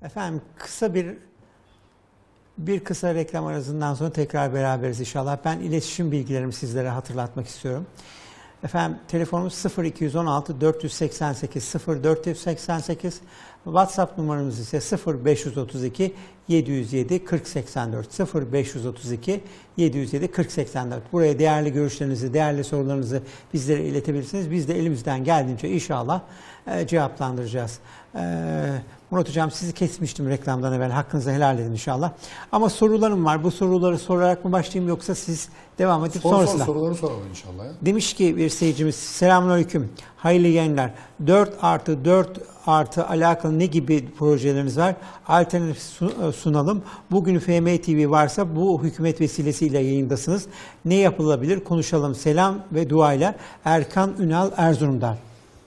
Efendim kısa reklam arasından sonra tekrar beraberiz inşallah. Ben iletişim bilgilerimi sizlere hatırlatmak istiyorum. Efendim telefonumuz 0216 488 0488. WhatsApp numaramız ise 0532 707 4084 0532 707 4084. Buraya değerli görüşlerinizi, değerli sorularınızı bizlere iletebilirsiniz. Biz de elimizden geldiğince inşallah cevaplandıracağız. Murat Hocam, sizi kesmiştim reklamdan evvel. Hakkınızı helal edin inşallah. Ama sorularım var. Bu soruları sorarak mı başlayayım yoksa siz devam edip sonrasında? Soruları soralım inşallah. Ya. Demiş ki bir seyircimiz, selamünaleyküm, hayırlı yayınlar. 4+4 alakalı ne gibi projeleriniz var? Alternatif sunalım. Bugün FM TV varsa bu hükümet vesilesiyle yayındasınız. Ne yapılabilir? Konuşalım. Selam ve duayla. Erkan Ünal Erzurum'dan.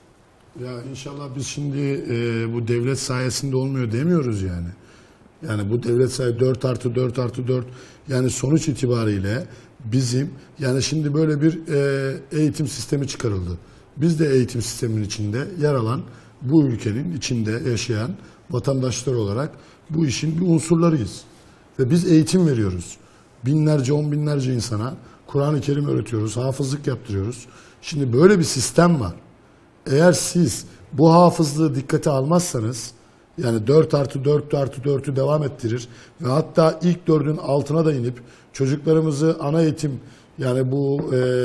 Ya inşallah biz şimdi bu devlet sayesinde olmuyor demiyoruz yani. Yani bu devlet sayesinde 4+4+4 yani sonuç itibariyle bizim yani şimdi böyle bir eğitim sistemi çıkarıldı. Biz de eğitim sisteminin içinde yer alan bu ülkenin içinde yaşayan vatandaşlar olarak bu işin bir unsurlarıyız. Ve biz eğitim veriyoruz. Binlerce, on binlerce insana Kur'an-ı Kerim öğretiyoruz, hafızlık yaptırıyoruz. Şimdi böyle bir sistem var. Eğer siz bu hafızlığı dikkate almazsanız yani 4+4+4'ü devam ettirir ve hatta ilk 4'ün altına da inip çocuklarımızı ana eğitim yani bu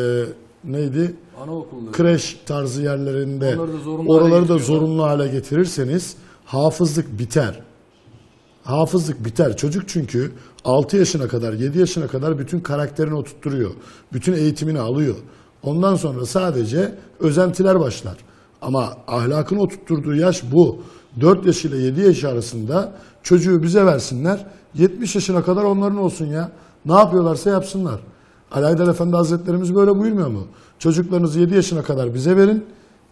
neydi? Anaokulları. Kreş tarzı yerlerinde oraları da zorunlu hale getirirseniz hafızlık biter. Hafızlık biter. Çocuk çünkü 6 yaşına kadar, 7 yaşına kadar bütün karakterini oturtturuyor. Bütün eğitimini alıyor. Ondan sonra sadece özentiler başlar. Ama ahlakını oturtturduğu yaş bu. 4 yaş ile 7 yaş arasında çocuğu bize versinler. 70 yaşına kadar onların olsun ya. Ne yapıyorlarsa yapsınlar. Ali Haydar Efendi Hazretlerimiz böyle buyurmuyor mu? Çocuklarınızı 7 yaşına kadar bize verin.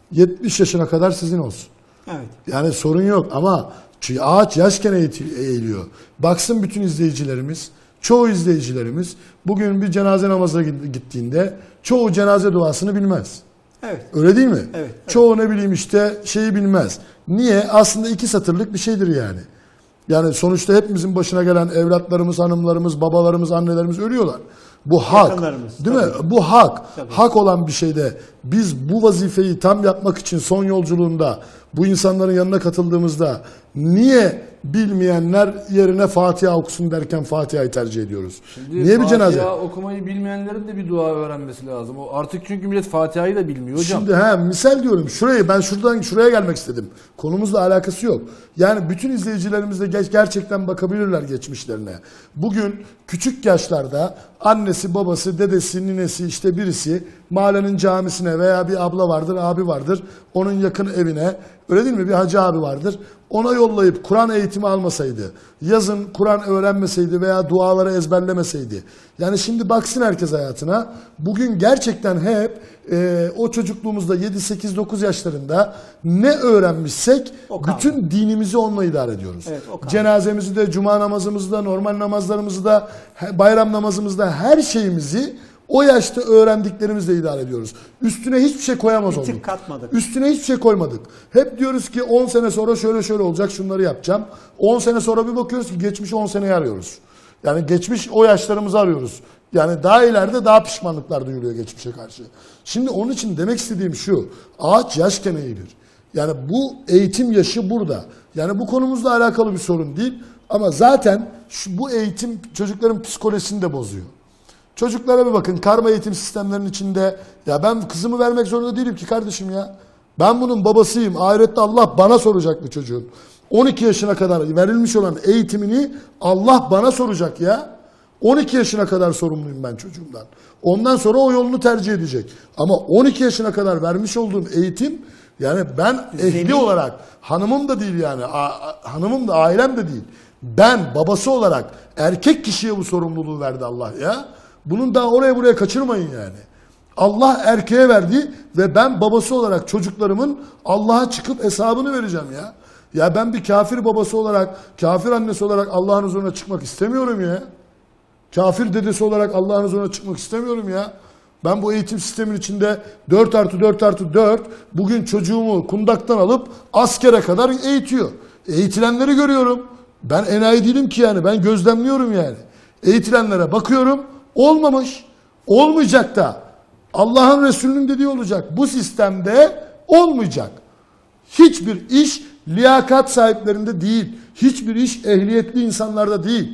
70 yaşına kadar sizin olsun. Evet. Yani sorun yok ama ağaç yaşken eğiliyor. Baksın bütün izleyicilerimiz, çoğu izleyicilerimiz bugün bir cenaze namazına gittiğinde çoğu cenaze duasını bilmez. Evet. Öyle değil mi? Evet. Çoğu ne bileyim işte şeyi bilmez. Niye? Aslında 2 satırlık bir şeydir yani. Yani sonuçta hepimizin başına gelen evlatlarımız, hanımlarımız, babalarımız, annelerimiz ölüyorlar. Bu hak. Değil mi? Bu hak. Tabii. Hak olan bir şeyde biz bu vazifeyi tam yapmak için son yolculuğunda bu insanların yanına katıldığımızda niye bilmeyenler yerine Fatiha okusun derken Fatiha'yı tercih ediyoruz? Şimdi niye bir cenaze? Fatiha okumayı bilmeyenlerin de bir dua öğrenmesi lazım. O artık çünkü millet Fatiha'yı da bilmiyor hocam. Şimdi misal diyorum ben şuradan şuraya gelmek istedim. Konumuzla alakası yok. Yani bütün izleyicilerimiz de gerçekten bakabilirler geçmişlerine. Bugün küçük yaşlarda annesi, babası, dedesi, ninesi işte birisi mahallenin camisine veya bir abla vardır, abi vardır. Onun yakın evine öyle değil mi? Bir hacı abi vardır. Ona yollayıp Kur'an eğitimi almasaydı, yazın Kur'an öğrenmeseydi veya duaları ezberlemeseydi. Yani şimdi baksın herkes hayatına. Bugün gerçekten hep o çocukluğumuzda 7, 8, 9 yaşlarında ne öğrenmişsek bütün dinimizi onunla idare ediyoruz. Evet, cenazemizi de, cuma namazımızı da, normal namazlarımızı da, bayram namazımızı da her şeyimizi o yaşta öğrendiklerimizle idare ediyoruz. Üstüne hiçbir şey koyamaz olduk. Bir tık katmadık. Üstüne hiçbir şey koymadık. Hep diyoruz ki 10 sene sonra şöyle olacak, şunları yapacağım. 10 sene sonra bir bakıyoruz ki geçmiş 10 seneyi arıyoruz. Yani geçmiş o yaşlarımızı arıyoruz. Yani daha ileride daha pişmanlıklar duyuluyor geçmişe karşı. Şimdi onun için demek istediğim şu. Ağaç yaşken eğilir. Yani bu eğitim yaşı burada. Yani bu konumuzla alakalı bir sorun değil. Ama zaten bu eğitim çocukların psikolojisini de bozuyor. Çocuklara bir bakın, karma eğitim sistemlerinin içinde ya ben kızımı vermek zorunda değilim ki kardeşim ya. Ben bunun babasıyım. Ahirette Allah bana soracak bu çocuğun. 12 yaşına kadar verilmiş olan eğitimini Allah bana soracak ya. 12 yaşına kadar sorumluyum ben çocuğumdan. Ondan sonra o yolunu tercih edecek. Ama 12 yaşına kadar vermiş olduğum eğitim yani ben ehli olarak hanımım da değil yani hanımım da ailem de değil. Ben babası olarak erkek kişiye bu sorumluluğu verdi Allah ya. Bunun daha oraya buraya kaçırmayın yani. Allah erkeğe verdi ve ben babası olarak çocuklarımın Allah'a çıkıp hesabını vereceğim ya. Ya ben bir kafir babası olarak, kafir annesi olarak Allah'ın huzuruna çıkmak istemiyorum ya. Kafir dedesi olarak Allah'ın huzuruna çıkmak istemiyorum ya. Ben bu eğitim sistemin içinde 4+4+4 bugün çocuğumu kundaktan alıp askere kadar eğitiyor. Eğitilenleri görüyorum. Ben enayi değilim ki yani. Ben gözlemliyorum yani. Eğitilenlere bakıyorum. Olmamış. Olmayacak da. Allah'ın Resulü'nün dediği olacak. Bu sistemde olmayacak. Hiçbir iş liyakat sahiplerinde değil. Hiçbir iş ehliyetli insanlarda değil.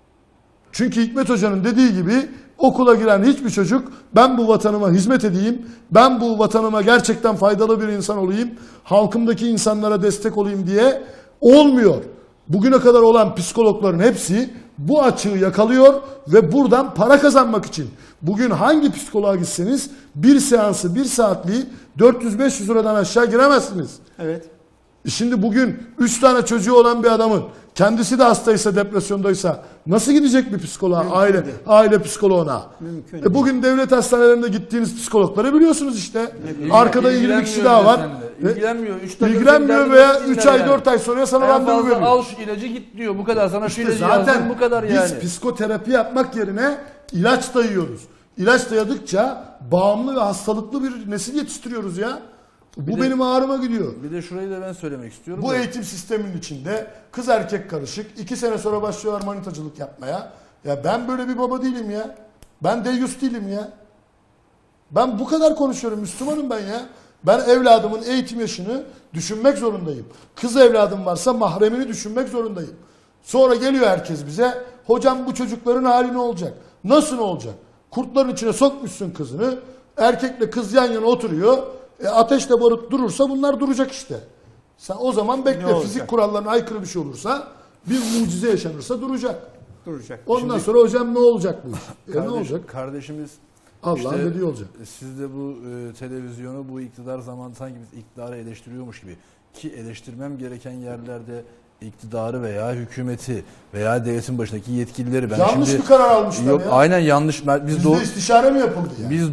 Çünkü Hikmet Hoca'nın dediği gibi okula giren hiçbir çocuk ben bu vatanıma hizmet edeyim, ben bu vatanıma gerçekten faydalı bir insan olayım, halkımdaki insanlara destek olayım diye olmuyor. Bugüne kadar olan psikologların hepsi bu açığı yakalıyor ve buradan para kazanmak için. Bugün hangi psikoloğa gitseniz bir seansı, bir saatliği 400-500 liradan aşağı giremezsiniz. Evet. Şimdi bugün 3 tane çocuğu olan bir adamın kendisi de hastaysa, depresyondaysa nasıl gidecek bir psikoloğa, aile psikoloğuna? Mümkün Bugün devlet hastanelerinde gittiğiniz psikologları biliyorsunuz işte. Arkada 20 kişi daha var. İlgilenmiyor. İlgilenmiyor veya 3 ay 4 ay sonra sana randevu veriyor. Al şu ilacı git diyor. Bu kadar sana şu ilacı Zaten yazdım, bu kadar yani. biz psikoterapi yapmak yerine ilaç dayıyoruz. İlaç dayadıkça bağımlı ve hastalıklı bir nesil yetiştiriyoruz ya. Bu benim ağrıma gidiyor. Bir de şurayı da ben söylemek istiyorum. Bu eğitim sisteminin içinde kız erkek karışık. 2 sene sonra başlıyorlar manitacılık yapmaya. Ya ben böyle bir baba değilim ya. Ben deyyus değilim ya. Ben bu kadar konuşuyorum. Müslümanım ben ya. Ben evladımın eğitim yaşını düşünmek zorundayım. Kız evladım varsa mahremini düşünmek zorundayım. Sonra geliyor herkes bize. Hocam bu çocukların hali ne olacak? Nasıl olacak? Kurtların içine sokmuşsun kızını. Erkekle kız yan yana oturuyor. Ateşle barut durursa bunlar duracak işte. Sen o zaman bekle. Fizik kurallarına aykırı bir şey olursa, bir mucize yaşanırsa duracak. Ondan Şimdi, sonra hocam ne olacak bu iş? Ne olacak? Kardeşimiz Allah'ın dediği olacak. Siz de bu televizyonu, bu iktidar zamanı sanki biz iktidarı eleştiriyormuş gibi, ki eleştirmem gereken yerlerde iktidarı veya hükümeti veya devletin başındaki yetkilileri ben yanlış şimdi, bir karar almışlar yok, ya. aynen yanlış. Bizde istişare mi yapıldı ya? Biz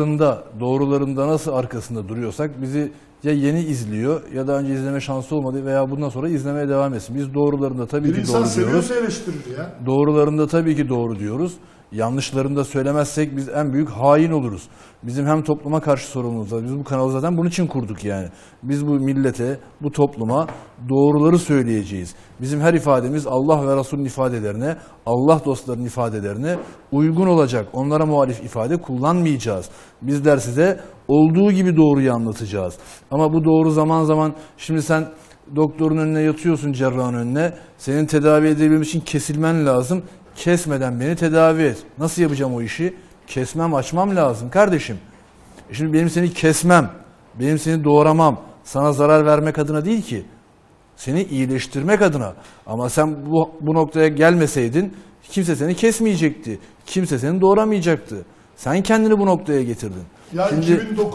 doğrularında nasıl arkasında duruyorsak bizi ya yeni izliyor ya daha önce izleme şansı olmadı veya bundan sonra izlemeye devam etsin. Biz doğrularında tabii ki doğru diyoruz. İnsan seviyorsa eleştirir ya. Doğrularında tabii ki doğru diyoruz. Yanlışlarını da söylemezsek biz en büyük hain oluruz. Bizim hem topluma karşı sorumluluğumuz var. Biz bu kanalı zaten bunun için kurduk yani. Biz bu millete, bu topluma doğruları söyleyeceğiz. Bizim her ifademiz Allah ve Resul'ün ifadelerine, Allah dostlarının ifadelerine uygun olacak. Onlara muhalif ifade kullanmayacağız. Bizler size olduğu gibi doğruyu anlatacağız. Ama bu doğru zaman zaman, şimdi sen doktorun önüne yatıyorsun, cerrahın önüne. Senin tedavi edebilmem için kesilmen lazım. Kesmeden beni tedavi et. Nasıl yapacağım o işi? Kesmem, açmam lazım kardeşim. Şimdi benim seni kesmem, benim seni doğramam, sana zarar vermek adına değil ki. Seni iyileştirmek adına. Ama sen bu noktaya gelmeseydin kimse seni kesmeyecekti. Kimse seni doğramayacaktı. Sen kendini bu noktaya getirdin. Ya Şimdi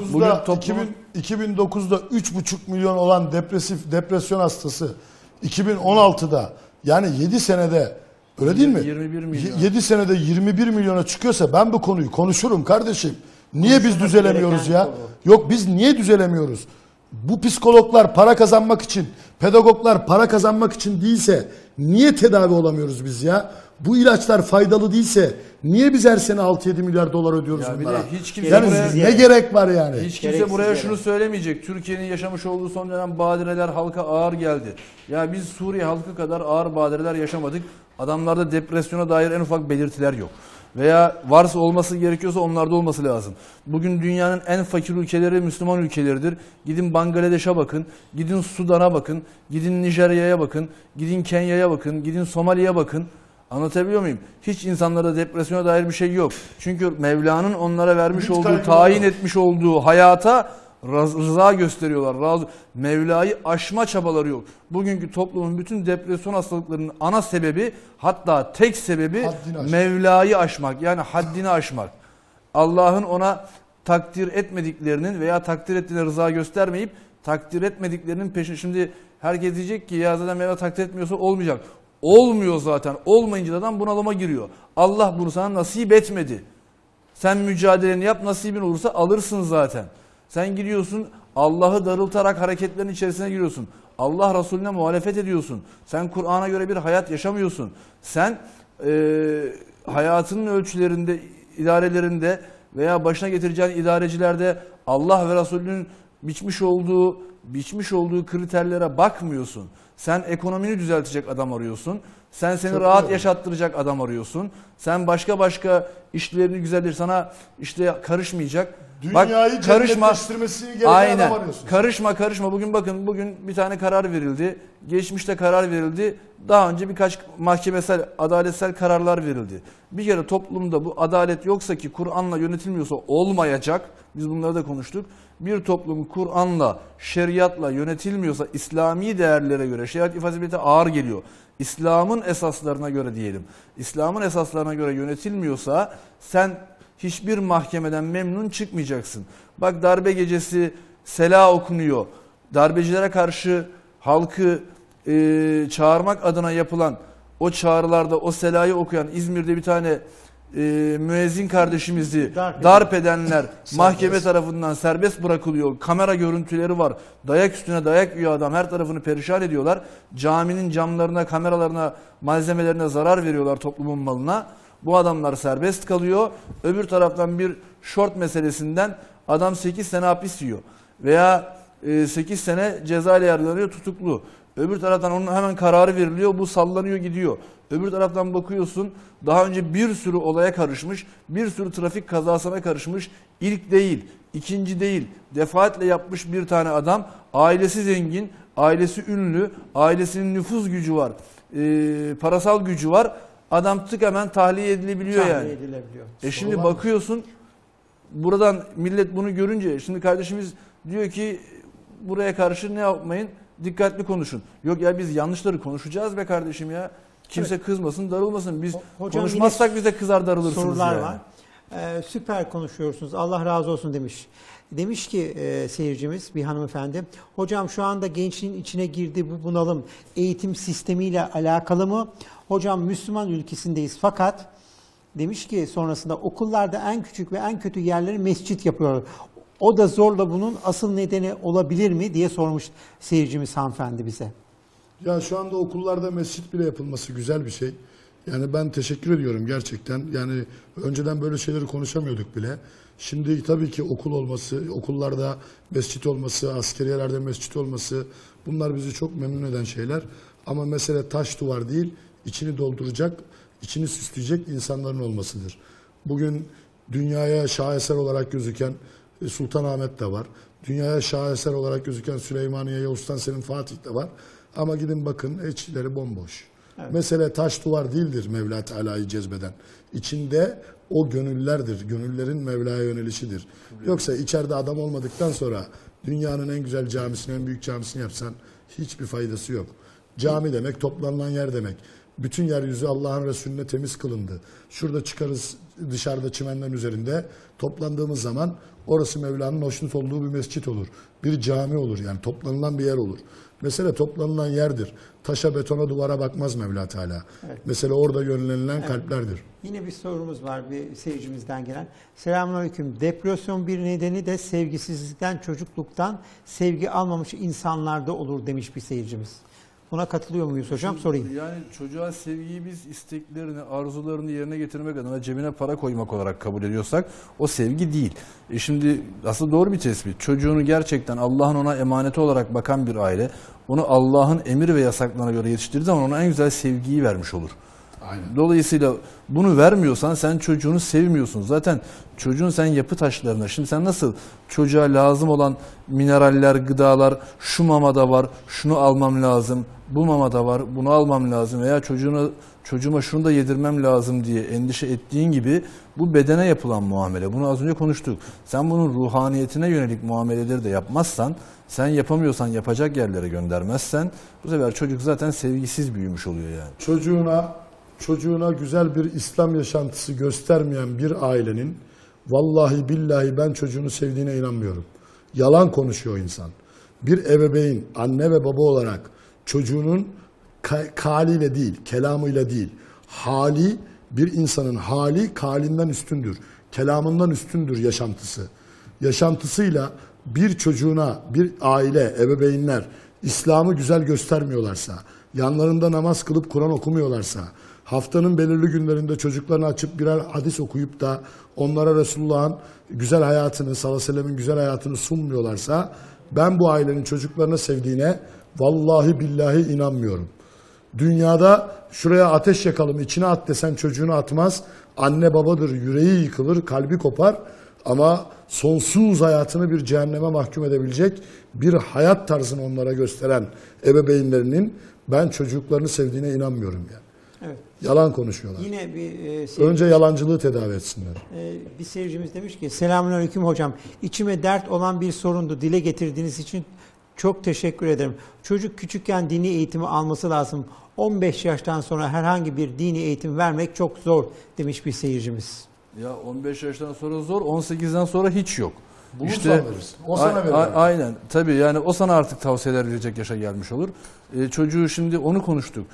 2009'da 3,5 milyon olan depresyon hastası 2016'da yani 7 senede öyle değil mi? 21 milyon. 7 senede 21 milyona çıkıyorsa ben bu konuyu konuşurum kardeşim. Niye biz düzelemiyoruz ya? Yok biz niye düzelemiyoruz? Bu psikologlar para kazanmak için, pedagoglar para kazanmak için değilse niye tedavi olamıyoruz biz ya? Bu ilaçlar faydalı değilse niye biz her sene 6-7 milyar dolar ödüyoruz Ya bir bunlara? de hiç kimse Yani buraya- ne gerek var yani? Hiç kimse buraya şunu söylemeyecek. Türkiye'nin yaşamış olduğu son dönem badireler halka ağır geldi. Ya biz Suriye halkı kadar ağır badireler yaşamadık. Adamlarda depresyona dair en ufak belirtiler yok. Veya varsa olması gerekiyorsa onlarda olması lazım. Bugün dünyanın en fakir ülkeleri Müslüman ülkeleridir. Gidin Bangladeş'e bakın, gidin Sudan'a bakın, gidin Nijerya'ya bakın, gidin Kenya'ya bakın, gidin Somali'ye bakın. Anlatabiliyor muyum? Hiç insanlarda depresyona dair bir şey yok. Çünkü Mevla'nın onlara vermiş olduğu, tayin etmiş olduğu hayata rıza gösteriyorlar. Mevla'yı aşma çabaları yok. Bugünkü toplumun bütün depresyon hastalıklarının ana sebebi, hatta tek sebebi Mevla'yı aşmak. Yani haddini aşmak. Allah'ın ona takdir etmediklerinin veya takdir ettiğine rıza göstermeyip takdir etmediklerinin peşine. Şimdi herkes diyecek ki ya zaten Mevla takdir etmiyorsa olmayacak. Olmuyor zaten. Olmayınca da adam bunalıma giriyor. Allah bunu sana nasip etmedi. Sen mücadeleni yap, nasibin olursa alırsın zaten. Sen gidiyorsun Allah'ı darıltarak hareketlerin içerisine giriyorsun. Allah Resulüne muhalefet ediyorsun. Sen Kur'an'a göre bir hayat yaşamıyorsun. Sen hayatının ölçülerinde, idarelerinde veya başına getireceğin idarecilerde Allah ve Resulünün biçmiş olduğu biçmiş olduğu kriterlere bakmıyorsun. Sen ekonomini düzeltecek adam arıyorsun. Sen seni Çok rahat doğru. yaşattıracak adam arıyorsun. Sen başka işlerini güzeldir, sana işte karışmayacak. Dünyayı cennetleştirmesini gereken adam arıyorsun. Karışma. Bugün bir tane karar verildi. Geçmişte karar verildi. Daha önce birkaç mahkemesel, adaletsel kararlar verildi. Bir kere toplumda bu adalet yoksa ki Kur'an'la yönetilmiyorsa olmayacak. Biz bunları da konuştuk. Bir toplum Kur'an'la, şeriatla yönetilmiyorsa İslami değerlere göre, şeriat ifadesi ağır geliyor. İslam'ın esaslarına göre diyelim. İslam'ın esaslarına göre yönetilmiyorsa sen hiçbir mahkemeden memnun çıkmayacaksın. Bak darbe gecesi sela okunuyor. Darbecilere karşı halkı çağırmak adına yapılan o çağrılarda o selayı okuyan İzmir'de bir tane müezzin kardeşimizi darp edenler mahkeme tarafından serbest bırakılıyor. Kamera görüntüleri var. Dayak üstüne dayak yiyor adam. Her tarafını perişan ediyorlar. Caminin camlarına, kameralarına, malzemelerine zarar veriyorlar, toplumun malına. Bu adamlar serbest kalıyor. Öbür taraftan bir şort meselesinden adam 8 sene hapis yiyor. Veya 8 sene ceza ile yargılanıyor, tutuklu. Öbür taraftan onun hemen kararı veriliyor. Bu sallanıyor gidiyor. Öbür taraftan bakıyorsun daha önce bir sürü olaya karışmış. Bir sürü trafik kazasına karışmış. İlk değil, ikinci değil. Defaatle yapmış bir tane adam. Ailesi zengin, ailesi ünlü, ailesinin nüfuz gücü var. Parasal gücü var. Adam tık hemen tahliye edilebiliyor yani. Edilebiliyor. Şimdi bakıyorsun buradan millet bunu görünce şimdi kardeşimiz diyor ki buraya karşı ne yapmayın? Dikkatli konuşun. Yok ya biz yanlışları konuşacağız be kardeşim ya. Kimse kızmasın, darılmasın. Biz Hocam konuşmazsak biz de kızar darılırsınız. Sorular yani. var. Süper konuşuyorsunuz. Allah razı olsun demiş. Demiş ki seyircimiz, bir hanımefendi. Hocam şu anda gençliğin içine girdiği bu bunalım eğitim sistemiyle alakalı mı? Hocam Müslüman ülkesindeyiz fakat demiş ki sonrasında okullarda en küçük ve en kötü yerleri mescit yapıyorlar. O da zorla bunun asıl nedeni olabilir mi diye sormuş seyircimiz hanımefendi bize. Ya şu anda okullarda mescit bile yapılması güzel bir şey. Yani ben teşekkür ediyorum gerçekten. Yani önceden böyle şeyleri konuşamıyorduk bile. Şimdi tabii ki okul olması, okullarda mescit olması, askeriyelerde mescit olması bunlar bizi çok memnun eden şeyler. Ama mesele taş duvar değil, içini dolduracak, içini süsleyecek insanların olmasıdır. Bugün dünyaya şaheser olarak gözüken Sultanahmet de var. Dünyaya şaheser olarak gözüken Süleymaniye, Yavuz Sultan Selim, Fatih de var. Ama gidin bakın içleri bomboş. Evet. Mesele taş duvar değildir Mevla Teala'yı cezbeden. İçinde o gönüllerdir. Gönüllerin Mevla'ya yönelişidir. Yoksa içeride adam olmadıktan sonra dünyanın en güzel camisini, en büyük camisini yapsan hiçbir faydası yok. Cami demek toplanılan yer demek. Bütün yeryüzü Allah'ın Resulüne temiz kılındı. Şurada çıkarız dışarıda çimenlerin üzerinde toplandığımız zaman orası Mevla'nın hoşnut olduğu bir mescit olur. Bir cami olur yani toplanılan bir yer olur. Mesele toplanılan yerdir. Taşa, betona, duvara bakmaz Mevla Teala. Evet. Mesele orada yönlenilen kalplerdir. Yine bir sorumuz var bir seyircimizden gelen. Selamünaleyküm. Depresyon bir nedeni de sevgisizlikten, çocukluktan sevgi almamış insanlarda olur demiş bir seyircimiz. Buna katılıyor muyuz hocam? Sorayım. Yani çocuğa sevgiyi biz isteklerini, arzularını yerine getirmek adına cebine para koymak olarak kabul ediyorsak o sevgi değil. Şimdi aslında doğru bir tespit. Çocuğunu gerçekten Allah'ın ona emaneti olarak bakan bir aile onu Allah'ın emir ve yasaklarına göre yetiştirdiği zaman ona en güzel sevgiyi vermiş olur. Aynen. Dolayısıyla bunu vermiyorsan sen çocuğunu sevmiyorsun. Zaten çocuğun sen yapı taşlarına, şimdi sen nasıl çocuğa lazım olan mineraller, gıdalar, şu mamada var, şunu almam lazım, bu mamada var, bunu almam lazım veya çocuğuma şunu da yedirmem lazım diye endişe ettiğin gibi bu bedene yapılan muamele. Bunu az önce konuştuk. Sen bunun ruhaniyetine yönelik muameleleri de yapmazsan, sen yapamıyorsan yapacak yerlere göndermezsen bu sefer çocuk zaten sevgisiz büyümüş oluyor yani. Çocuğuna güzel bir İslam yaşantısı göstermeyen bir ailenin vallahi billahi ben çocuğunu sevdiğine inanmıyorum. Yalan konuşuyor insan. Bir ebeveyn, anne ve baba olarak çocuğunun kaliyle değil, kelamıyla değil, hali, bir insanın hali kalinden üstündür. Kelamından üstündür yaşantısı. Yaşantısıyla bir çocuğuna, bir aile, ebeveynler İslam'ı güzel göstermiyorlarsa, yanlarında namaz kılıp Kur'an okumuyorlarsa, haftanın belirli günlerinde çocuklarını açıp birer hadis okuyup da onlara Resulullah'ın güzel hayatını, sallallahu aleyhi ve sellem'in güzel hayatını sunmuyorlarsa ben bu ailenin çocuklarını sevdiğine vallahi billahi inanmıyorum. Dünyada şuraya ateş yakalım, içine at desen çocuğunu atmaz. Anne babadır, yüreği yıkılır, kalbi kopar. Ama sonsuz hayatını bir cehenneme mahkum edebilecek bir hayat tarzını onlara gösteren ebeveynlerinin ben çocuklarını sevdiğine inanmıyorum yani. Evet. Yalan konuşuyorlar. Yine Önce yalancılığı tedavi etsinler. bir seyircimiz demiş ki selamünaleyküm hocam. İçime dert olan bir sorundu. Dile getirdiğiniz için çok teşekkür ederim. Çocuk küçükken dini eğitimi alması lazım. 15 yaştan sonra herhangi bir dini eğitim vermek çok zor demiş bir seyircimiz. Ya 15 yaştan sonra zor, 18'den sonra hiç yok. Bulursan verirsin. O sana verir. Aynen. Tabii yani o sana artık tavsiyeler verecek yaşa gelmiş olur. Çocuğu şimdi onu konuştuk.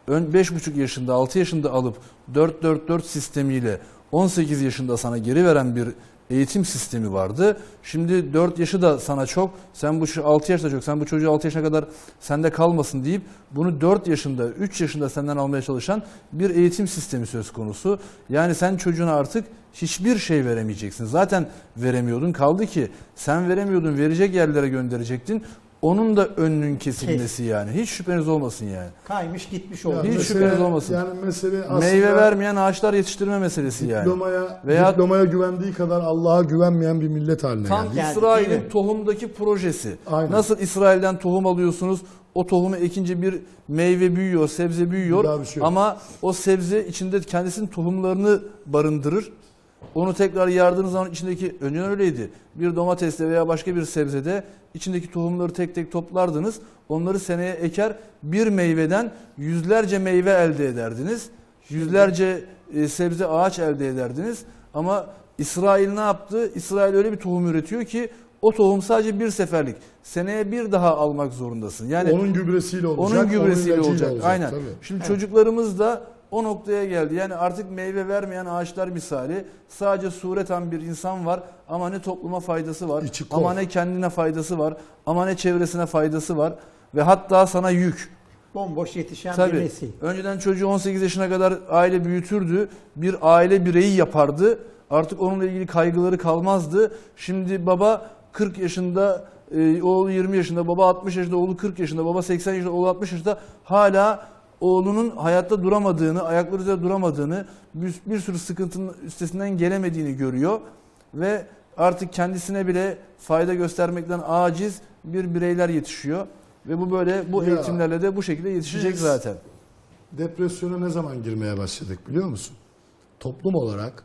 5,5 yaşında, 6 yaşında alıp 4-4-4 sistemiyle 18 yaşında sana geri veren bir eğitim sistemi vardı. Şimdi 4 yaşı da sana çok, sen bu 6 yaşta çok, sen bu çocuğu 6 yaşına kadar sende kalmasın deyip bunu 4 yaşında, 3 yaşında senden almaya çalışan bir eğitim sistemi söz konusu. Yani sen çocuğuna artık hiçbir şey veremeyeceksin. Zaten veremiyordun, kaldı ki sen veremiyordun, verecek yerlere gönderecektin. Onun da önünün kesilmesi yani. Hiç şüpheniz olmasın yani. Kaymış gitmiş oldu. Hiç şüpheniz olmasın. Yani mesele aslında meyve vermeyen ağaçlar yetiştirme meselesi yani. Diplomaya güvendiği kadar Allah'a güvenmeyen bir millet haline Tam geldi. Yani, İsrail'in değil mi? tohumdaki projesi. Aynen. Nasıl İsrail'den tohum alıyorsunuz? O tohumu ekince bir meyve büyüyor, sebze büyüyor. Bir daha bir şey yok. Ama o sebze içinde kendisinin tohumlarını barındırır. Onu tekrar yardığınız zaman içindeki, önceden öyleydi. Bir domateste veya başka bir sebzede içindeki tohumları tek tek toplardınız. Onları seneye eker, bir meyveden yüzlerce meyve elde ederdiniz. Yüzlerce sebze ağaç elde ederdiniz. Ama İsrail ne yaptı? İsrail öyle bir tohum üretiyor ki o tohum sadece bir seferlik. Seneye bir daha almak zorundasın. Yani onun gübresiyle olacak. onun gübresiyle ilacıyla olacak. Aynen. Tabii. Şimdi çocuklarımız da o noktaya geldi. Yani artık meyve vermeyen ağaçlar misali, sadece sureten bir insan var ama ne topluma faydası var, İçi kor. ama ne kendine faydası var, ama ne çevresine faydası var ve hatta sana yük. Bomboş yetişen bir Tabii. nesil. Önceden çocuğu 18 yaşına kadar aile büyütürdü. Bir aile bireyi yapardı. Artık onunla ilgili kaygıları kalmazdı. Şimdi baba 40 yaşında, oğlu 20 yaşında, baba 60 yaşında, oğlu 40 yaşında, baba 80 yaşında, oğlu 60 yaşında hala oğlunun hayatta duramadığını, ayakları üzerinde duramadığını, bir sürü sıkıntının üstesinden gelemediğini görüyor ve artık kendisine bile fayda göstermekten aciz bir bireyler yetişiyor ve bu böyle bu Ya, eğitimlerle de bu şekilde yetişecek biz zaten. Depresyona ne zaman girmeye başladık biliyor musun? Toplum olarak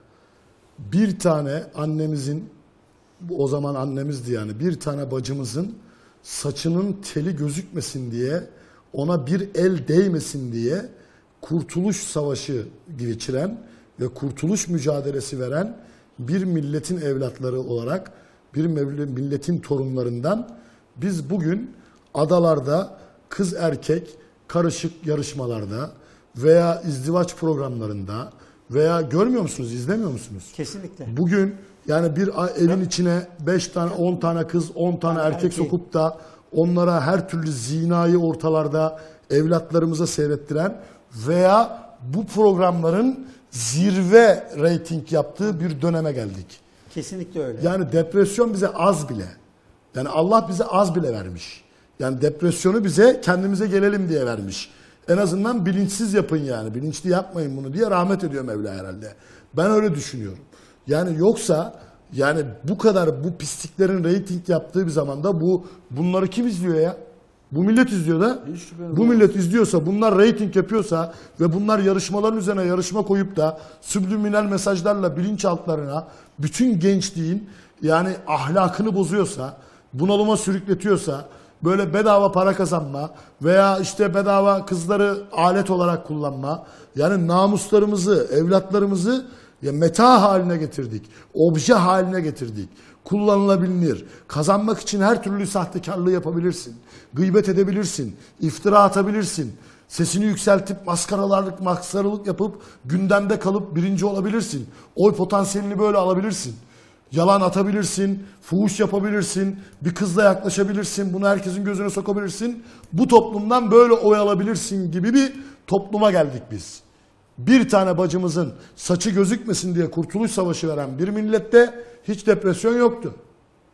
bir tane annemizin, o zaman annemizdi yani, bir tane bacımızın saçının teli gözükmesin diye, ona bir el değmesin diye kurtuluş savaşı geçiren ve kurtuluş mücadelesi veren bir milletin evlatları olarak, bir milletin torunlarından biz bugün adalarda kız erkek karışık yarışmalarda veya izdivaç programlarında veya görmüyor musunuz, izlemiyor musunuz? Kesinlikle. Bugün yani bir evin içine 5 tane, 10 tane kız, 10 tane erkek sokup da onlara her türlü zinayı ortalarda evlatlarımıza seyrettiren veya bu programların zirve reyting yaptığı bir döneme geldik. Kesinlikle öyle. Yani depresyon bize az bile. Yani Allah bize az bile vermiş. Yani depresyonu bize kendimize gelelim diye vermiş. En azından bilinçsiz yapın yani. Bilinçli yapmayın bunu diye rahmet ediyor Mevla herhalde. Ben öyle düşünüyorum. Yani yoksa yani bu kadar bu pisliklerin reyting yaptığı bir zamanda bunları kim izliyor ya? Bu millet izliyor da. Bu millet izliyorsa, bunlar reyting yapıyorsa ve bunlar yarışmaların üzerine yarışma koyup da subliminal mesajlarla bilinçaltlarına bütün gençliğin yani ahlakını bozuyorsa, bunalıma sürükletiyorsa, böyle bedava para kazanma veya işte bedava kızları alet olarak kullanma, yani namuslarımızı, evlatlarımızı ya meta haline getirdik, obje haline getirdik. Kullanılabilir. Kazanmak için her türlü sahtekarlığı yapabilirsin. Gıybet edebilirsin. İftira atabilirsin. Sesini yükseltip maskaralık yapıp gündemde kalıp birinci olabilirsin. Oy potansiyelini böyle alabilirsin. Yalan atabilirsin, fuhuş yapabilirsin, bir kızla yaklaşabilirsin, bunu herkesin gözüne sokabilirsin. Bu toplumdan böyle oy alabilirsin gibi bir topluma geldik biz. Bir tane bacımızın saçı gözükmesin diye kurtuluş savaşı veren bir millette hiç depresyon yoktu.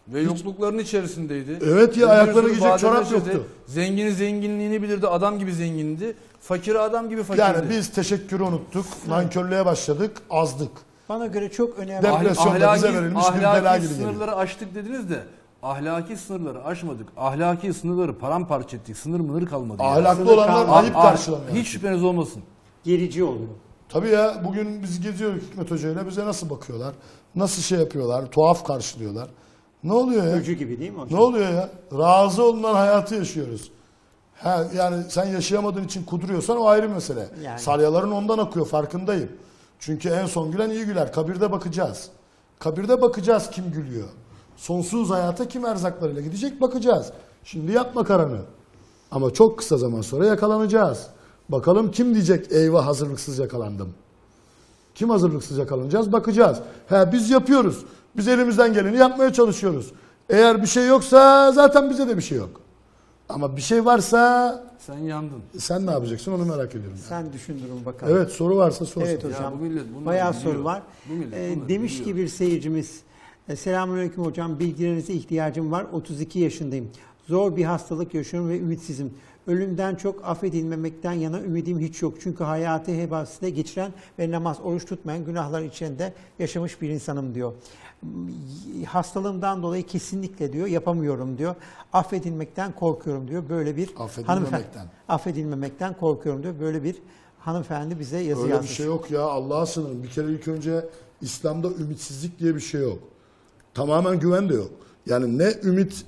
Ve yoklukların içerisindeydi. Evet ya, Ve bir ayaklarına sürü giyecek çorap bademler yoktu. Zenginin zenginliğini bilirdi. Adam gibi zengindi. Fakiri adam gibi fakirdi. Yani biz teşekkürü unuttuk. Nankörlüğe başladık. Azdık. Bana göre çok önemli. Depresyonda bize verilmiş bir bela ahlaki gibi geliyor. sınırları aştık dediniz de ahlaki sınırları aşmadık. Ahlaki sınırları paramparça ettik. Sınır mınır kalmadı. yani. Ahlaklı Sınır olanlar kalmadı. ayıp karşılamıyor. Hiç şüpheniz olmasın. Gerici oluyor. Tabii ya, bugün biz geziyoruz Hikmet Hoca ile, bize nasıl bakıyorlar? Nasıl şey yapıyorlar? Tuhaf karşılıyorlar. Ne oluyor ya? Öcü gibi değil mi hocam? Ne oluyor ya? Razı olunan hayatı yaşıyoruz. Yani sen yaşayamadığın için kuduruyorsan o ayrı mesele. Yani. Salyaların ondan akıyor, farkındayım. Çünkü en son gülen iyi güler. Kabirde bakacağız. Kabirde bakacağız kim gülüyor. Sonsuz hayata kim erzaklarıyla gidecek bakacağız. Şimdi yapma karanı. Ama çok kısa zaman sonra yakalanacağız. Bakalım kim diyecek eyvah hazırlıksız yakalandım. Kim hazırlıksız yakalanacağız bakacağız. Biz yapıyoruz. Biz elimizden geleni yapmaya çalışıyoruz. Eğer bir şey yoksa zaten bize de bir şey yok. Ama bir şey varsa Sen yandın. sen ne yapacaksın onu merak ediyorum. Sen düşün durum bakalım. Evet, soru varsa sor. Evet Ya hocam. bu millet bunları Bayağı biliyor. soru var. Bu millet bunları Demiş biliyor. ki bir seyircimiz, selamünaleyküm hocam, bilgilerinize ihtiyacım var. 32 yaşındayım. Zor bir hastalık yaşıyorum ve ümitsizim. Ölümden çok affedilmemekten yana ümidim hiç yok. Çünkü hayatı hebasıyla geçiren ve namaz, oruç tutmayan, günahlar içinde yaşamış bir insanım diyor. Hastalığımdan dolayı kesinlikle diyor yapamıyorum diyor. Affedilmekten korkuyorum diyor. Böyle bir Affedilmemekten. affedilmemekten korkuyorum diyor. Böyle bir hanımefendi bize yazı Öyle bir yazmış. şey yok ya, Allah'a sığınırım. Bir kere ilk önce İslam'da ümitsizlik diye bir şey yok. Tamamen güven de yok. Yani ne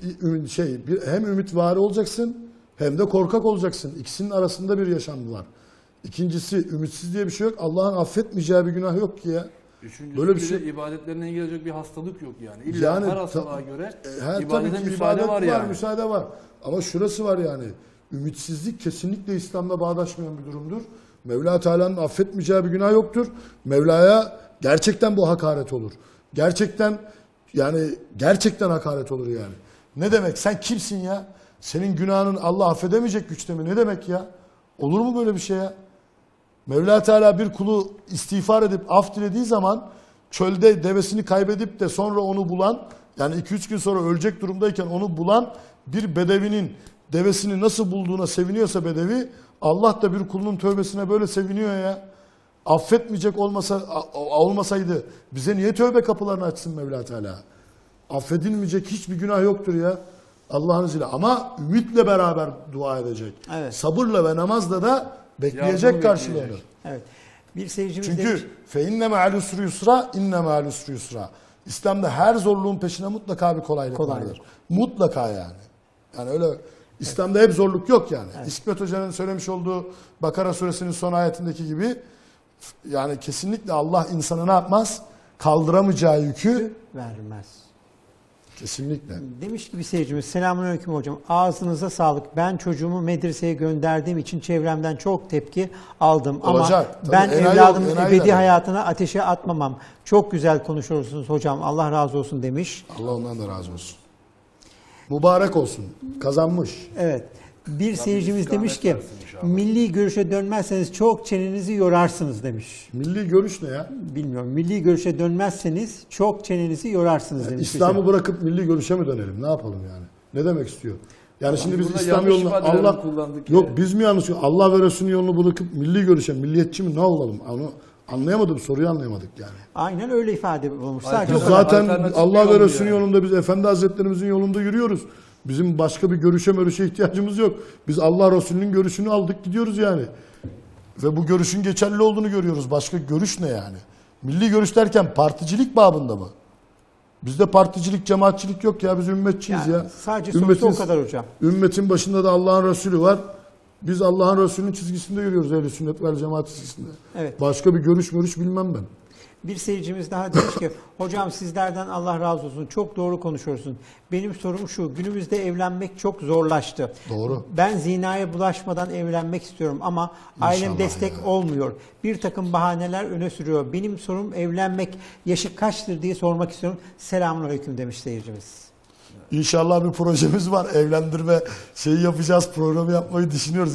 hem ümit vari olacaksın hem de korkak olacaksın. İkisinin arasında bir yaşam var. İkincisi, ümitsiz diye bir şey yok. Allah'ın affetmeyeceği bir günah yok ki ya. Üçüncüsü Böyle bir bir şey- de ibadetlerine engelecek bir hastalık yok yani. İlla Yani her hastalığa göre tabii ibadete ki müsaade ibadet var yani. müsaade var. Ama şurası var yani. Ümitsizlik kesinlikle İslam'da bağdaşmayan bir durumdur. Mevla Teala'nın affetmeyeceği bir günah yoktur. Mevla'ya gerçekten bu hakaret olur. Gerçekten hakaret olur yani. Ne demek? Sen kimsin ya? Senin günahının Allah affedemeyecek güçte mi? Ne demek ya? Olur mu böyle bir şey ya? Mevla Teala bir kulu istiğfar edip af dilediği zaman çölde devesini kaybedip de sonra onu bulan, yani 2-3 gün sonra ölecek durumdayken onu bulan bir bedevinin devesini nasıl bulduğuna seviniyorsa bedevi, Allah da bir kulunun tövbesine böyle seviniyor ya. Affetmeyecek olmasaydı bize niye tövbe kapılarını açsın Mevla Teala? Affedilmeyecek hiçbir günah yoktur ya. Allah'ın izniyle. Ama ümitle beraber dua edecek. Evet. Sabırla ve namazla da bekleyecek Yardımı karşılığını. bekleyecek. Evet. Bir seyircimiz demiş. Çünkü fe inne me'al usri yusra, inne me'al usri yusra. İslam'da her zorluğun peşine mutlaka bir kolaylık vardır. Mutlaka yani. Yani öyle İslam'da hep zorluk yok yani. İsmet Hoca'nın söylemiş olduğu Bakara suresinin son ayetindeki gibi, yani kesinlikle Allah insanı ne yapmaz? Kaldıramayacağı yükü Vermez. kesinlikle. Demiş ki bir seyircimiz, selamünaleyküm hocam. Ağzınıza sağlık. Ben çocuğumu medreseye gönderdiğim için çevremden çok tepki aldım. Olacak. Ama Tabii, ben enayi evladımın enayiler ebedi var. hayatına ateşe atmamam. Çok güzel konuşuyorsunuz hocam. Allah razı olsun demiş. Allah ondan da razı olsun. Mübarek olsun. Kazanmış. Evet. Bir seyircimiz istikamet demiş ki, versin inşallah. milli görüşe dönmezseniz çok çenenizi yorarsınız demiş. Milli görüş ne ya? Bilmiyorum. Milli görüşe dönmezseniz çok çenenizi yorarsınız demiş. İslam'ı bırakıp milli görüşe mi dönelim? Ne yapalım yani? Ne demek istiyor? Yani şimdi biz burada İslam yanlış yolunu ifadeler Allah kullandık yok ya. biz mi yanlış? Allah ve Resulünün yolunu bırakıp milli görüşe, milliyetçi mi ne olalım? Onu anlayamadım, soruyu anlayamadık yani. Aynen öyle ifade olmuş. Aynen. Sadece Yok o kadar. zaten alternatif Allah bir ve yol Resulünün yani. yolunda biz Efendi Hazretlerimizin yolunda yürüyoruz. Bizim başka bir görüşe ihtiyacımız yok. Biz Allah Resulü'nün görüşünü aldık gidiyoruz yani. Ve bu görüşün geçerli olduğunu görüyoruz. Başka görüş ne yani? Milli görüş derken particilik babında mı? Bizde particilik, cemaatçilik yok ya. Biz ümmetçiyiz Yani ya. sadece sonuçta o kadar hocam. Ümmetin başında da Allah'ın Resulü var. Biz Allah'ın Resulü'nün çizgisinde yürüyoruz. Ehl-i sünnet vel cemaat çizgisinde. Evet. Başka bir görüş bilmem ben. Bir seyircimiz daha demiş ki, hocam sizlerden Allah razı olsun. Çok doğru konuşuyorsun. Benim sorum şu, günümüzde evlenmek çok zorlaştı. Doğru. Ben zinaya bulaşmadan evlenmek istiyorum ama ailem İnşallah destek ya. olmuyor. Bir takım bahaneler öne sürüyor. Benim sorum evlenmek, yaşı kaçtır diye sormak istiyorum. Selamünaleyküm demiş seyircimiz. İnşallah bir projemiz var. Evlendirme şeyi yapacağız. Programı yapmayı düşünüyoruz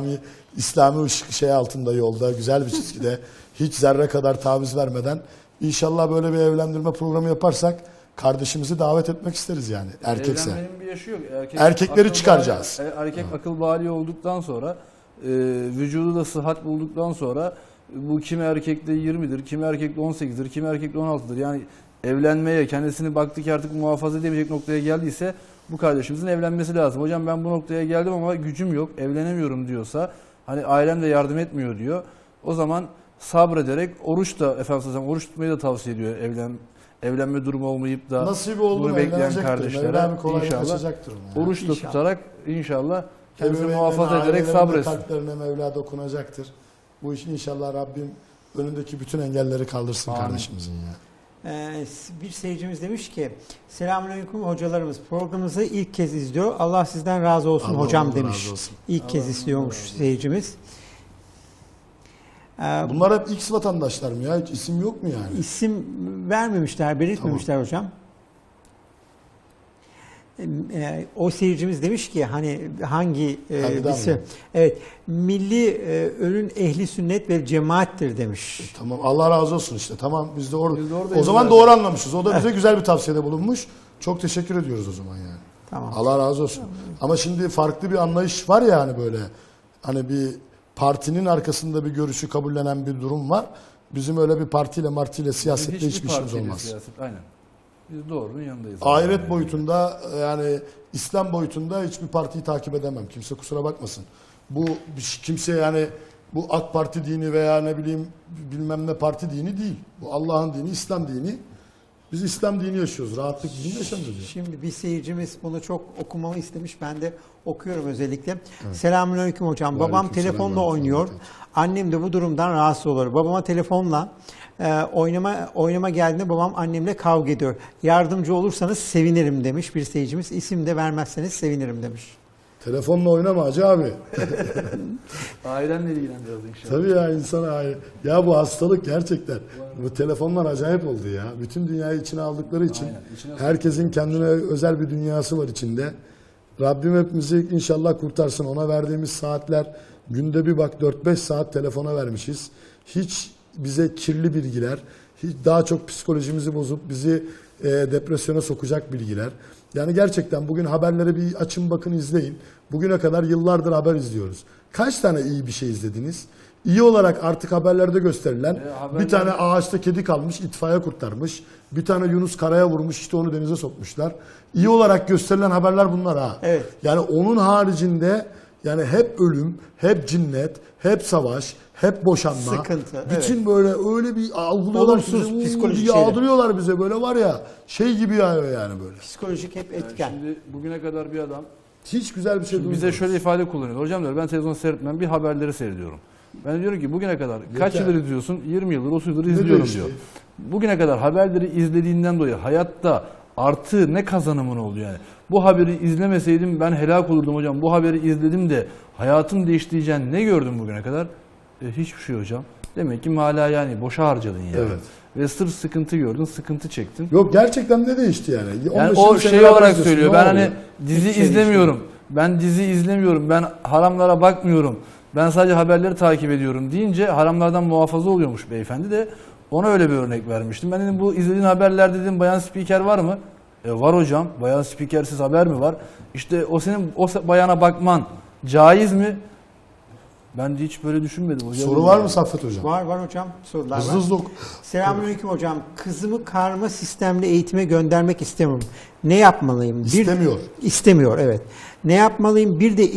İslami ışık altında, yolda, güzel bir çizgide. Hiç zerre kadar taviz vermeden. İnşallah böyle bir evlendirme programı yaparsak kardeşimizi davet etmek isteriz yani erkekse. Evlenmenin bir yaşı yok. Erkekleri akıl çıkaracağız. Erkek akıl bali olduktan sonra, vücudu da sıhhat bulduktan sonra bu kimi erkekte 20'dir, kimi erkekte 18'dir, kimi erkekte 16'dır. Yani evlenmeye, kendisini baktı ki artık muhafaza edemeyecek noktaya geldiyse bu kardeşimizin evlenmesi lazım. Hocam ben bu noktaya geldim ama gücüm yok, evlenemiyorum diyorsa, hani ailem de yardım etmiyor diyor. O zaman sabrederek oruç da, Efendimiz oruç tutmayı da tavsiye ediyor evlenme durumu olmayıp da Nasibi oldu bunu mu bekleyen evlenecektir. kardeşlere Mevla bir kolaylık inşallah açacaktır ona ya. oruç da İnşallah. tutarak inşallah kendisini Ebeveynlerin, muhafaza ederek ailelerin de sabretsin. kalplerine Mevla dokunacaktır. Bu iş inşallah Rabbim önündeki bütün engelleri kaldırsın Amin. kardeşimizin ya. Bir seyircimiz demiş ki selamünaleyküm hocalarımız, programınızı ilk kez izliyor. Allah sizden razı olsun Allah hocam ondan demiş. razı olsun. İlk kez izliyormuş seyircimiz. Bunlar hep X vatandaşlar mı ya? Hiç isim yok mu yani? İsim vermemişler, belirtmemişler hocam. O seyircimiz demiş ki hani hangi Hamiden isim? mi? Evet, milli ürün ehli sünnet ve cemaattir demiş. Tamam, Allah razı olsun işte. Tamam, biz de orada. Biz de oradayız O zaman zaten. doğru anlamışız. O da bize güzel bir tavsiyede bulunmuş. Çok teşekkür ediyoruz o zaman yani. Tamam. Allah razı olsun. Ama şimdi farklı bir anlayış var ya hani böyle. Hani bir partinin arkasında bir görüşü kabullenen bir durum var. Bizim öyle bir partiyle martiyle siyasette hiçbir işimiz partiyle olmaz. siyaset, aynen. Biz doğrunun yanındayız. Ahiret boyutunda yani İslam boyutunda hiçbir partiyi takip edemem. Kimse kusura bakmasın. Bu kimse yani bu AK Parti dini veya ne bileyim bilmem ne parti dini değil. Bu Allah'ın dini, İslam dini. Biz İslam dini yaşıyoruz. Rahatlık dini yaşamıyoruz. Şimdi bir seyircimiz bunu çok okumamı istemiş. Ben de okuyorum özellikle. Selamünaleyküm hocam. Babam Aleykümselam, telefonla aleyküm oynuyor. selam. Annem de bu durumdan rahatsız olur. Babama telefonla oynama geldiğinde babam annemle kavga ediyor. Yardımcı olursanız sevinirim demiş bir seyircimiz. İsim de vermezseniz sevinirim demiş. Telefonla oynama Hacı abi. Ailenle ilgileneceğiz inşallah. Tabii ya insana ya bu hastalık gerçekten. Bu telefonlar acayip oldu ya. Bütün dünyayı içine aldıkları için Aynen, içine herkesin kendine özel bir dünyası var içinde. Rabbim hepimizi inşallah kurtarsın. Ona verdiğimiz saatler günde bir bak 4-5 saat telefona vermişiz. Hiç bize kirli bilgiler, hiç daha çok psikolojimizi bozup bizi depresyona sokacak bilgiler. Yani gerçekten bugün haberleri bir açın bakın izleyin. Bugüne kadar yıllardır haber izliyoruz. Kaç tane iyi bir şey izlediniz? İyi olarak artık haberlerde gösterilen bir tane ağaçta kedi kalmış, itfaiye kurtarmış. Bir tane Yunus karaya vurmuş, işte onu denize sokmuşlar. İyi olarak gösterilen haberler bunlar ha. Evet. Yani onun haricinde yani hep ölüm, hep cinnet, hep savaş, hep boşanma. Sıkıntı, Bütün böyle öyle bir algılıyorlar Olumsuz bize, psikolojik diye şeyler. aldırıyorlar bize böyle var ya şey gibi yani böyle. Psikolojik hep etken. Şimdi bugüne kadar bir adam Hiç güzel bir şey bize duymuyoruz. şöyle ifade kullanıyor. Hocam diyor ben televizyon seyretmem, bir haberleri seyrediyorum. Ben diyorum ki bugüne kadar kaç Yeter. yıldır izliyorsun? 20 yıldır, 30 yıldır izliyorum değişti? diyor. Bugüne kadar haberleri izlediğinden dolayı hayatta artı ne kazanımın oldu yani? Bu haberi izlemeseydim ben helak olurdum hocam. Bu haberi izledim de hayatım değiştireceğini ne gördüm bugüne kadar? Hiçbir şey hocam. Demek ki mala yani boşa harcadın yani. Evet. Ve sırf sıkıntı gördün, sıkıntı çektin. Yok gerçekten ne değişti yani? Yani 15 o yıl şey seneler olarak izliyorsun, söylüyor. ne Ben oluyor? hani dizi Hiçbir şey izlemiyorum. Ben dizi izlemiyorum. Ben haramlara bakmıyorum. Ben sadece haberleri takip ediyorum deyince haramlardan muhafaza oluyormuş beyefendi de ona öyle bir örnek vermiştim. Ben dedim bu izlediğin haberlerde dedim bayan spiker var mı? Var hocam. Bayan spikersiz haber mi var? İşte o senin o bayana bakman caiz mi? Ben de hiç böyle düşünmedim hocam. Soru var mı Saffet hocam? Var hocam, sorular Hızlı var. hızlı Selamünaleyküm hocam. Kızımı karma sistemli eğitime göndermek istemiyorum. Ne yapmalıyım? İstemiyor. İstemiyor, evet. Ne yapmalıyım? Bir de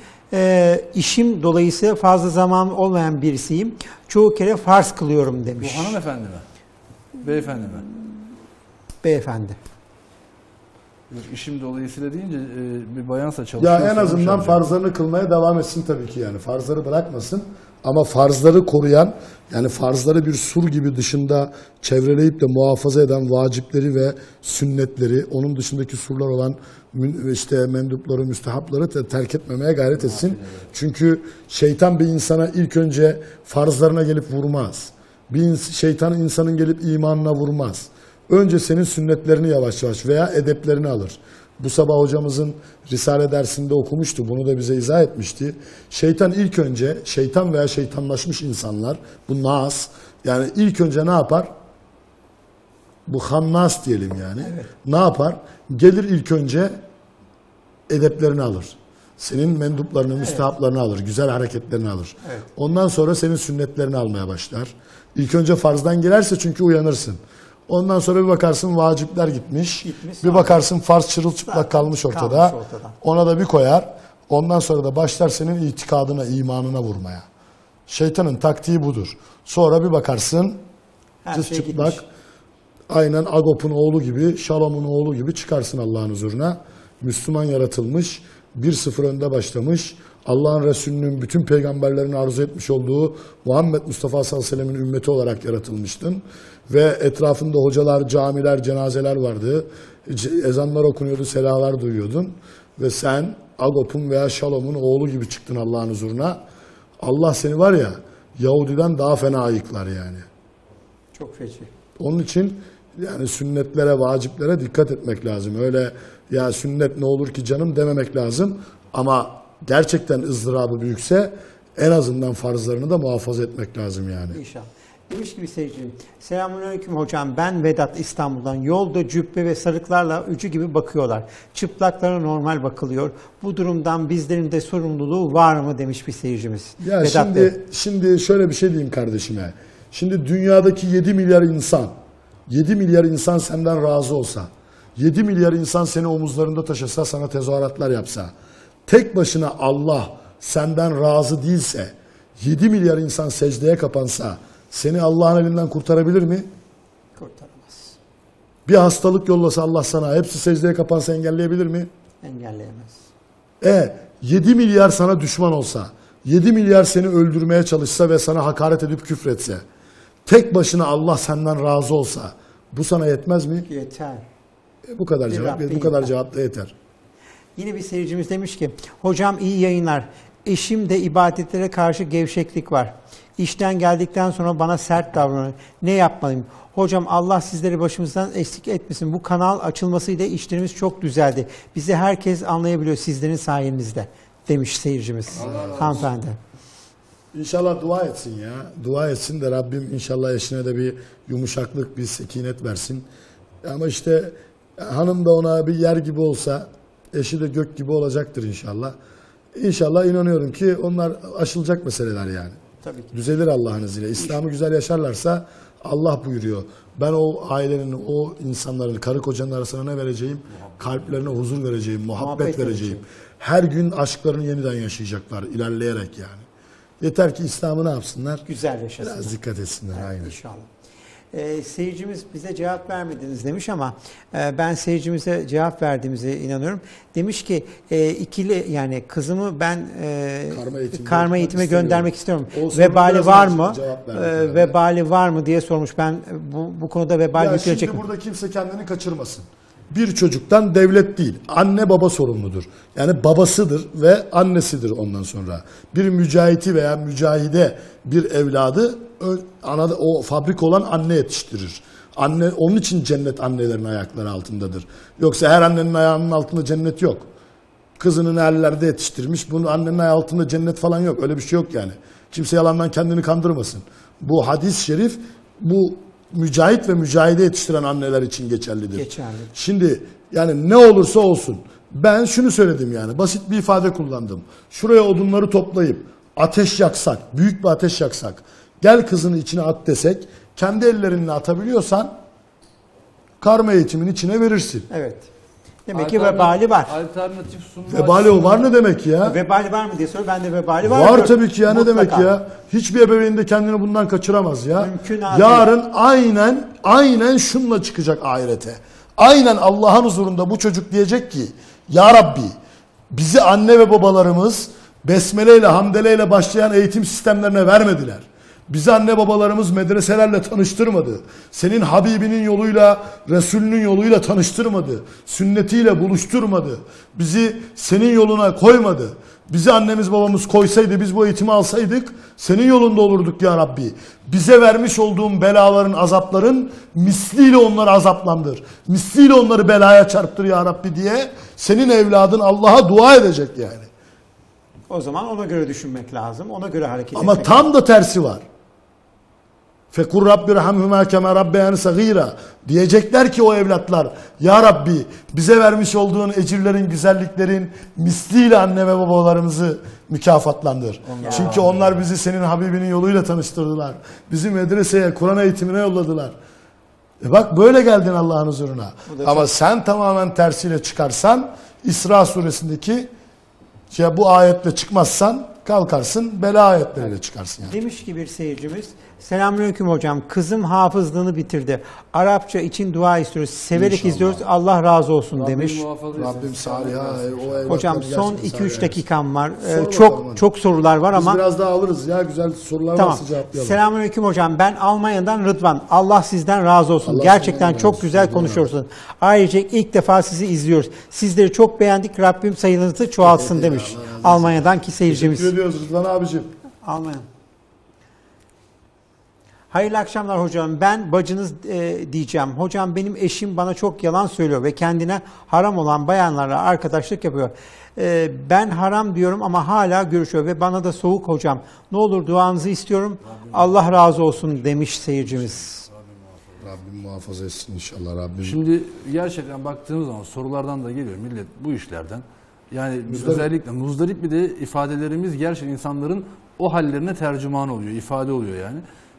işim dolayısıyla fazla zaman olmayan birisiyim. Çoğu kere farz kılıyorum demiş. Bu hanımefendi mi? Beyefendi mi? Beyefendi. Yok, işim dolayısıyla deyince bir bayansa çalışıyor. Ya en azından farzlarını kılmaya devam etsin tabii ki yani. Farzları bırakmasın. Ama farzları koruyan yani farzları bir sur gibi dışında çevreleyip de muhafaza eden vacipleri ve sünnetleri onun dışındaki surlar olan işte mendupları, müstehapları terk etmemeye gayret etsin. Çünkü şeytan bir insana ilk önce farzlarına gelip vurmaz. Şeytan insanın gelip imanına vurmaz. Önce senin sünnetlerini yavaş yavaş veya edeplerini alır. Bu sabah hocamızın Risale dersinde okumuştu. Bunu da bize izah etmişti. Şeytan ilk önce, şeytan veya şeytanlaşmış insanlar, bu nas, yani ilk önce ne yapar? Bu hannas diyelim yani. Ne yapar? Gelir ilk önce edeplerini alır. Senin menduplarını, müstehaplarını alır. Güzel hareketlerini alır. Evet. Ondan sonra senin sünnetlerini almaya başlar. İlk önce farzdan girerse çünkü uyanırsın. Ondan sonra bir bakarsın vacipler gitmiş. Bir bakarsın farz çırılçıplak kalmış ortada. Ona da bir koyar. Ondan sonra da başlar senin itikadına, imanına vurmaya. Şeytanın taktiği budur. Sonra bir bakarsın cız çıplak, aynen Agop'un oğlu gibi, Şalom'un oğlu gibi çıkarsın Allah'ın huzuruna. Müslüman yaratılmış, 1-0 önde başlamış. Allah'ın Resulü'nün bütün peygamberlerin arzu etmiş olduğu Muhammed Mustafa sallallahu aleyhi ve sellem'in ümmeti olarak yaratılmıştın. Ve etrafında hocalar, camiler, cenazeler vardı. Ezanlar okunuyordu, selalar duyuyordun. Ve sen Agop'un veya Şalom'un oğlu gibi çıktın Allah'ın huzuruna. Allah seni var ya Yahudiden daha fena ayıklar yani. Çok feci. Onun için yani sünnetlere, vaciplere dikkat etmek lazım. Öyle ya sünnet ne olur ki canım dememek lazım. Ama gerçekten ızdırabı büyükse en azından farzlarını da muhafaza etmek lazım yani. İnşallah. Demiş ki bir seyircim, selamünaleyküm hocam, ben Vedat İstanbul'dan. Yolda cübbe ve sarıklarla öcü gibi bakıyorlar. Çıplaklara normal bakılıyor. Bu durumdan bizlerin de sorumluluğu var mı demiş bir seyircimiz. Ya Vedat Bey. şimdi şöyle bir şey diyeyim kardeşime. Şimdi dünyadaki 7 milyar insan, 7 milyar insan senden razı olsa, 7 milyar insan seni omuzlarında taşısa, sana tezahüratlar yapsa, tek başına Allah senden razı değilse, 7 milyar insan secdeye kapansa, seni Allah'ın elinden kurtarabilir mi? Kurtaramaz. Bir hastalık yollasa Allah sana, hepsi secdeye kapansa engelleyebilir mi? Engelleyemez. 7 milyar sana düşman olsa, 7 milyar seni öldürmeye çalışsa ve sana hakaret edip küfretse, tek başına Allah senden razı olsa, bu sana yetmez mi? Yeter. Bu kadar cevap da yeter. Yine bir seyircimiz demiş ki, hocam iyi yayınlar. Eşimde ibadetlere karşı gevşeklik var. İşten geldikten sonra bana sert davranıyor. Ne yapmalıyım? Hocam Allah sizleri başımızdan eksik etmesin. Bu kanal açılmasıyla işlerimiz çok düzeldi. Bizi herkes anlayabiliyor sizlerin sayenizde demiş seyircimiz. Hanımefendi. İnşallah dua etsin ya. Dua etsin de Rabbim inşallah eşine de bir yumuşaklık, bir sekinet versin. Ama işte hanım da ona bir yer gibi olsa, eşi de gök gibi olacaktır inşallah. İnşallah inanıyorum ki onlar aşılacak meseleler yani. Tabii ki. Düzelir Allah'ın izniyle. İslam'ı güzel yaşarlarsa Allah buyuruyor. Ben o ailenin, o insanların, karı kocanın arasına ne vereceğim? Kalplerine huzur vereceğim, muhabbet vereceğim. Her gün aşklarını yeniden yaşayacaklar, ilerleyerek yani. Yeter ki İslam'ı ne yapsınlar? Güzel yaşasınlar. Biraz dikkat etsinler. Evet, aynen. İnşallah. Seyircimiz bize cevap vermediniz demiş ama ben seyircimize cevap verdiğimize inanıyorum. Demiş ki ikili yani kızımı ben karma eğitime göndermek istiyorum. Vebali var mı? Vebali var mı diye sormuş. Ben bu konuda vebal yüklenecek mi? Şimdi burada kimse kendini kaçırmasın. Bir çocuktan devlet değil, anne baba sorumludur. Yani babasıdır ve annesidir ondan sonra. Bir mücahiti veya mücahide bir evladı o fabrika olan anne yetiştirir. Anne, onun için cennet annelerin ayakları altındadır. Yoksa her annenin ayağının altında cennet yok. Kızını ellerde yetiştirmiş, bunun annenin ayağı altında cennet falan yok. Öyle bir şey yok yani. Kimse yalandan kendini kandırmasın. Bu hadis-i şerif bu mücahit ve mücahide yetiştiren anneler için geçerlidir. Şimdi yani ne olursa olsun ben şunu söyledim yani basit bir ifade kullandım. Şuraya odunları toplayıp ateş yaksak, büyük bir ateş yaksak, gel kızını içine at desek, kendi ellerinle atabiliyorsan karma eğitimin içine verirsin. Evet. Demek ki vebali var. Alternatif sunma. Vebali var ne demek ya? Vebali var mı diye soruyor. Ben de vebali var. Var tabii ki ya, ne demek ya? Hiçbir ebeveyn de kendini bundan kaçıramaz ya. Mümkün abi. Yarın aynen şunla çıkacak ahirete. Aynen Allah'ın huzurunda bu çocuk diyecek ki ya Rabbi bizi anne ve babalarımız besmeleyle, hamdeleyle başlayan eğitim sistemlerine vermediler. Bizi anne babalarımız medreselerle tanıştırmadı. Senin Habibinin yoluyla, Resulünün yoluyla tanıştırmadı. Sünnetiyle buluşturmadı. Bizi senin yoluna koymadı. Bizi annemiz babamız koysaydı, biz bu eğitimi alsaydık, senin yolunda olurduk ya Rabbi. Bize vermiş olduğun belaların, azapların misliyle onları azaplandır. Misliyle onları belaya çarptır ya Rabbi diye senin evladın Allah'a dua edecek yani. O zaman ona göre düşünmek lazım. Ona göre hareket etmek Ama tam da tersi var. Fekur Rabbi rahmhuma kema rabbeyani sagira. Diyecekler ki o evlatlar, ya Rabbi bize vermiş olduğun ecirlerin, güzelliklerin misliyle anne ve babalarımızı mükafatlandır. Çünkü onlar bizi senin Habibinin yoluyla tanıştırdılar. Bizi medreseye, Kur'an eğitimine yolladılar. Bak böyle geldin Allah'ın huzuruna. Ama sen tamamen tersiyle çıkarsan, İsra suresindeki bu ayetle çıkmazsan kalkarsın bela ayetleriyle çıkarsın. Yani. Demiş ki bir seyircimiz, selamünaleyküm hocam, kızım hafızlığını bitirdi. Arapça için dua istiyoruz, severek İnşallah. izliyoruz, Allah razı olsun demiş. Rabbim salih. Hocam son 2-3 dakikam var. Bakalım. Çok sorular var Biz ama. biraz daha alırız ya, güzel sorular Tamam. varsa cevaplayalım. Selamünaleyküm hocam. Ben Almanya'dan Rıdvan. Allah sizden razı olsun. Allah Gerçekten senden çok razı güzel olsun. konuşuyorsunuz. Ayrıca ilk defa sizi izliyoruz. Sizleri çok beğendik. Rabbim sayınızı çoğaltsın demiş. Almanya'dan ki seyircimiz. Teşekkür ediyoruz Rıdvan abicim. Almanya. Hayırlı akşamlar hocam. Ben bacınız diyeceğim. Hocam benim eşim bana çok yalan söylüyor ve kendine haram olan bayanlarla arkadaşlık yapıyor. Ben haram diyorum ama hala görüşüyor ve bana da soğuk hocam. Ne olur duanızı istiyorum. Allah razı olsun demiş seyircimiz. Rabbim muhafaza etsin inşallah Rabbim. Şimdi gerçekten baktığımız zaman sorulardan da geliyor millet bu işlerden. Yani özellikle muzdarip bir de ifadelerimiz gerçekten insanların o hallerine tercüman oluyor, ifade oluyor yani.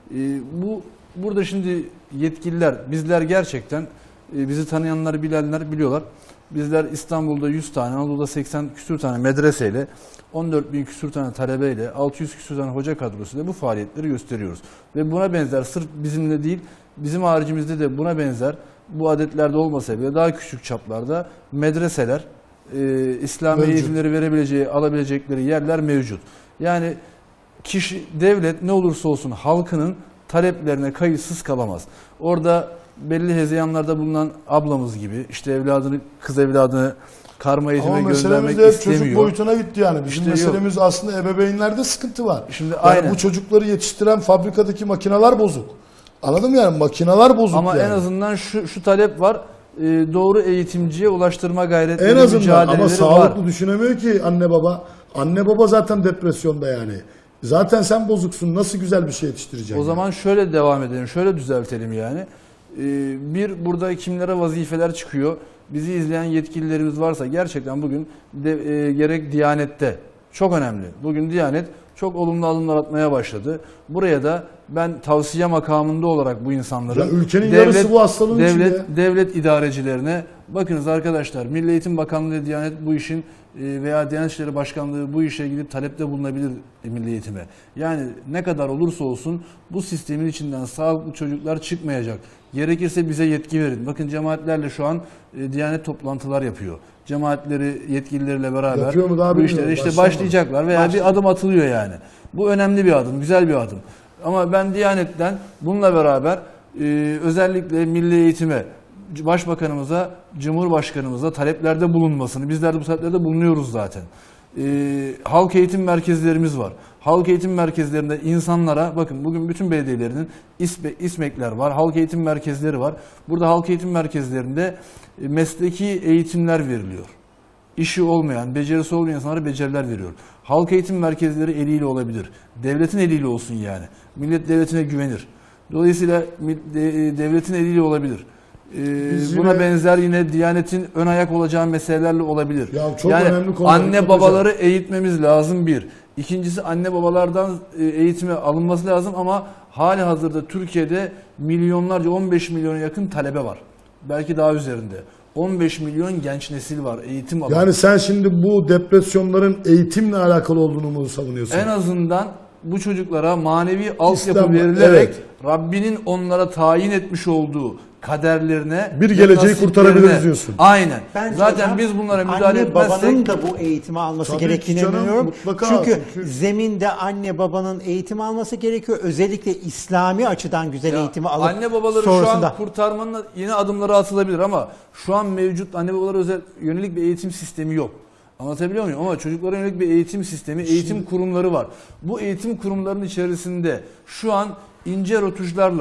Burada şimdi yetkililer, bizler gerçekten bizi tanıyanlar, bilenler biliyorlar. Bizler İstanbul'da 100 tane, Anadolu'da 80 küsür tane medreseyle, 14 bin küsür tane talebeyle, 600 küsür tane hoca kadrosuyla bu faaliyetleri gösteriyoruz. Ve buna benzer, sırf bizimle değil, bizim haricimizde de buna benzer, bu adetlerde olmasa bile daha küçük çaplarda medreseler, İslami eğitimleri verebileceği, alabilecekleri yerler mevcut. Yani kişi, devlet ne olursa olsun halkının taleplerine kayıtsız kalamaz. Orada belli hezeyanlarda bulunan ablamız gibi işte evladını, kız evladını karma eğitime göndermek de istemiyor. çocuk boyutuna gitti yani. Bizim İşte meselemiz aslında ebeveynlerde sıkıntı var. Şimdi yani aynen. bu çocukları yetiştiren fabrikadaki makineler bozuk. Anladın mı yani? Makineler bozuk ama yani. en azından şu talep var. Doğru eğitimciye ulaştırma gayretleri, en azından mücadeleleri ama sağlıklı var. düşünemiyor ki anne baba. Anne baba zaten depresyonda yani. Zaten sen bozuksun. Nasıl güzel bir şey yetiştireceksin? O zaman şöyle devam edelim, şöyle düzeltelim yani. Bir, burada kimlere vazifeler çıkıyor? Bizi izleyen yetkililerimiz varsa gerçekten bugün gerek Diyanet'te çok önemli. Bugün Diyanet çok olumlu adımlar atmaya başladı. Buraya da ben tavsiye makamında olarak bu insanların ya ülkenin yarısı bu hastalığın içinde. Devlet idarecilerine bakınız arkadaşlar, Milli Eğitim Bakanlığı ve Diyanet bu işin veya Diyanet İşleri Başkanlığı bu işe gidip talepte bulunabilir Milli Eğitim'e. Yani ne kadar olursa olsun bu sistemin içinden sağlıklı çocuklar çıkmayacak. Gerekirse bize yetki verin. Bakın cemaatlerle şu an Diyanet toplantılar yapıyor. Cemaatleri yetkilileriyle beraber bu işlere işte başlayacaklar veya bir adım atılıyor yani. Bu önemli bir adım, güzel bir adım. Ama ben Diyanet'ten bununla beraber özellikle Milli Eğitim'e, Başbakanımıza, Cumhurbaşkanımıza taleplerde bulunmasını, bizler de bu taleplerde bulunuyoruz zaten. Halk eğitim merkezlerimiz var. Halk eğitim merkezlerinde insanlara, bakın bugün bütün belediyelerinin İSMEK'ler var, halk eğitim merkezleri var. Burada halk eğitim merkezlerinde mesleki eğitimler veriliyor. İşi olmayan, becerisi olmayan insanlara beceriler veriyor. Halk eğitim merkezleri eliyle olabilir. Devletin eliyle olsun yani. Millet devletine güvenir. Dolayısıyla devletin eliyle olabilir. Buna benzer yine Diyanet'in ön ayak olacağı meselelerle olabilir. Ya çok yani önemli konular. anne babaları eğitmemiz lazım bir. İkincisi anne babalardan eğitime alınması lazım ama hali hazırda Türkiye'de milyonlarca 15 milyona yakın talebe var. Belki daha üzerinde. 15 milyon genç nesil var eğitim alan. Yani sen şimdi bu depresyonların eğitimle alakalı olduğunu mu savunuyorsun? En azından bu çocuklara manevi altyapı verilerek Rabbinin onlara tayin etmiş olduğu kaderlerine bir geleceği kurtarabiliriz diyorsun. Aynen. Bence zaten hocam, biz bunlara müdahale anne babanın etmezsek da bu eğitimi alması Tabii gerektiğini ki canım, inanıyorum. mutlaka. Çünkü Çünkü zeminde anne babanın eğitim alması gerekiyor. Özellikle İslami açıdan güzel eğitimi alıp anne babaları sonrasında. şu an kurtarmanın yeni adımları atılabilir ama şu an mevcut anne babalara yönelik bir eğitim sistemi yok. Anlatabiliyor muyum? Ama çocuklara yönelik bir eğitim sistemi, eğitim kurumları var. Bu eğitim kurumlarının içerisinde şu an ince rötuşlarla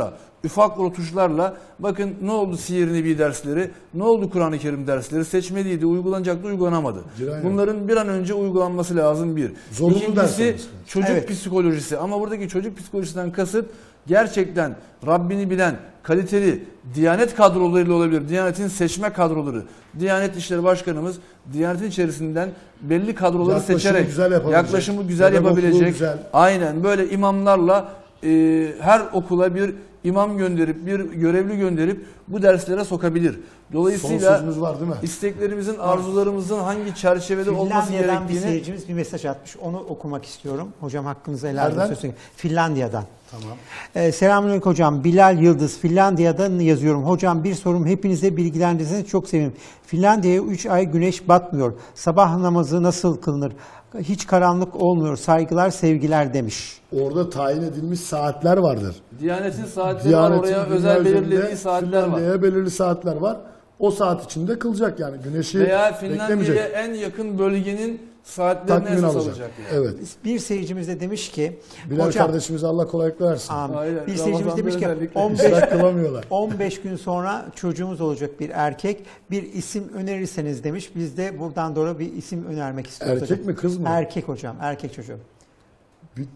ufak rotuşlarla bakın ne oldu Siyer-i Nebi dersleri, ne oldu Kur'an-ı Kerim dersleri, seçmeliydi, uygulanacaktı, uygulanamadı. Bunların bir an önce uygulanması lazım bir. Zorunlu İkincisi dersler. çocuk Evet. psikolojisi, ama buradaki çocuk psikolojisinden kasıt gerçekten Rabbini bilen, kaliteli Diyanet kadrolarıyla olabilir. Diyanet'in seçme kadroları. Diyanet İşleri Başkanımız Diyanet'in içerisinden belli kadroları Yaklaşımı seçerek güzel yapabilecek, yaklaşımı güzel pedagogluğu yapabilecek. güzel. Aynen böyle imamlarla her okula bir imam gönderip, bir görevli gönderip bu derslere sokabilir. Son Dolayısıyla sözümüz var değil mi? isteklerimizin, arzularımızın hangi çerçevede olması Finlandiya'dan bir gerektiğini... seyircimiz bir mesaj atmış. Onu okumak istiyorum. Hocam hakkınızı helal Nereden? olsun. Finlandiya'dan. Tamam. Selamünaleyküm hocam. Bilal Yıldız, Finlandiya'dan yazıyorum. Hocam bir sorum, hepinize bilgilendirirseniz çok sevinirim. Finlandiya'ya 3 ay güneş batmıyor. Sabah namazı nasıl kılınır? Hiç karanlık olmuyor. Saygılar, sevgiler demiş. Orada tayin edilmiş saatler vardır. Diyanet'in saatleri var, oraya dünya özel üzerinde belirlediği saatler var. Finlandiya'ya belirli saatler var. O saat içinde kılacak yani. Güneşi Veya Finlandiya'ya beklemeyecek. en yakın bölgenin saatlerini Takmin esas alacak. alacak yani. Evet. Bir seyircimiz de demiş ki, Bilal hocam, kardeşimize Allah kolaylıklar versin. amin. Aynen. Bir seyircimiz Ramazan'da demiş ki özellikle. 15 İşrak kılamıyorlar. 15 gün sonra çocuğumuz olacak bir erkek. Bir isim önerirseniz demiş. Biz de buradan doğru bir isim önermek istiyoruz. Erkek hocam. mi, kız mı? Erkek hocam. Erkek çocuğum. Bir-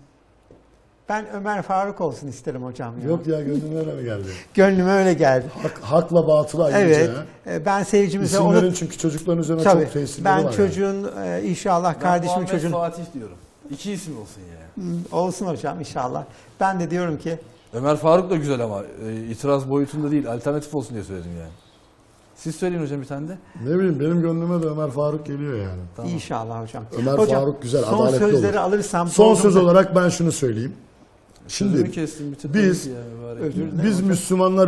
Ben Ömer Faruk olsun isterim hocam. Ya. Yok ya, gönlümden öyle geldi. Gönlüme öyle geldi. Hakla batıla ayırınca Evet. ya. Ben seyircimize İsimlerin onu... çünkü çocukların üzerine Tabii. çok tesirleri Ben var. çocuğun inşallah Ben kardeşimin Muhammed çocuğun... Fatih diyorum. 2 isim olsun yani. Olsun hocam inşallah. Ben de diyorum ki Ömer Faruk da güzel ama itiraz boyutunda değil, alternatif olsun diye söyledim yani. Siz söyleyin hocam bir tane de. Ne bileyim, benim gönlüme de Ömer Faruk geliyor yani. Tamam. inşallah hocam. Ömer hocam, Faruk güzel, son adaletli sözleri olur. alırsam... Son söz programda- olarak ben şunu söyleyeyim. Sözümü Şimdi kestim, bitirdim biz- ki ya, mübarek. Özür dilerim biz hocam.